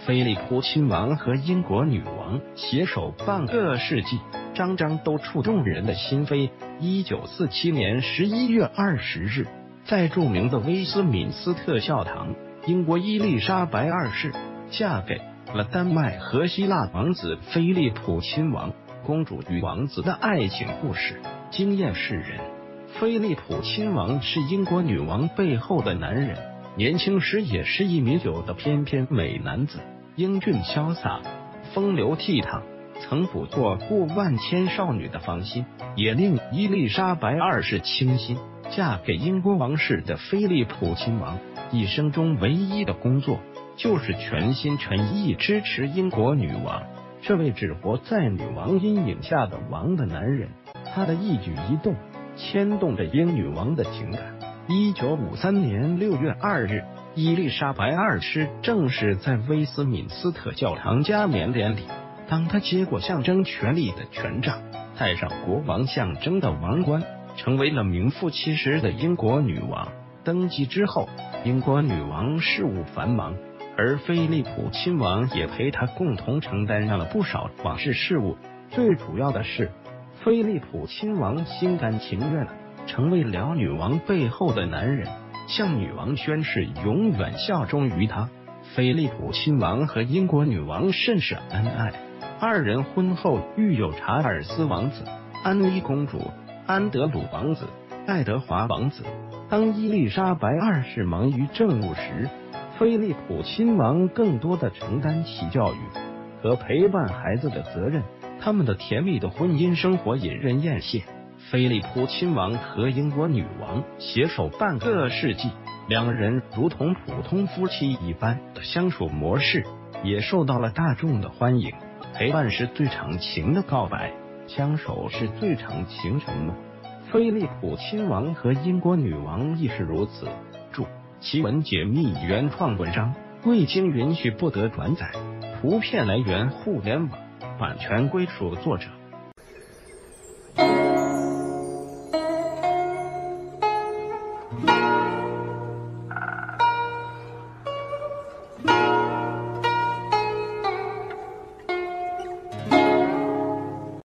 菲利普亲王和英国女王携手半个世纪，张张都触动人的心扉。1947年11月20日，在著名的威斯敏斯特教堂，英国伊丽莎白二世嫁给了丹麦和希腊王子菲利普亲王。公主与王子的爱情故事惊艳世人。菲利普亲王是英国女王背后的男人，年轻时也是一米9的翩翩美男子，英俊潇洒，风流倜傥，曾俘获过万千少女的芳心，也令伊丽莎白二世倾心。嫁给英国王室的菲利普亲王，一生中唯一的工作就是全心全意支持英国女王。这位只活在女王阴影下的王的男人，他的一举一动牵动着英女王的情感。1953年6月2日，伊丽莎白二世正式在威斯敏斯特教堂加冕典礼，当他接过象征权力的权杖，戴上国王象征的王冠，成为了名副其实的英国女王。登基之后，英国女王事务繁忙，而菲利普亲王也陪她共同承担上了不少皇室事务。最主要的是，菲利普亲王心甘情愿成为了女王背后的男人，向女王宣誓永远效忠于她。菲利普亲王和英国女王甚是恩爱，二人婚后育有查尔斯王子、安妮公主、安德鲁王子、爱德华王子。当伊丽莎白二世忙于政务时，菲利普亲王更多的承担起教育和陪伴孩子的责任，他们的甜蜜的婚姻生活引人艳羡。菲利普亲王和英国女王携手半个世纪，两人如同普通夫妻一般的相处模式也受到了大众的欢迎。陪伴是最长情的告白，相守是最长情承诺。菲利普亲王和英国女王亦是如此。注：奇闻解密原创文章，未经允许不得转载，图片来源互联网，版权归属作者。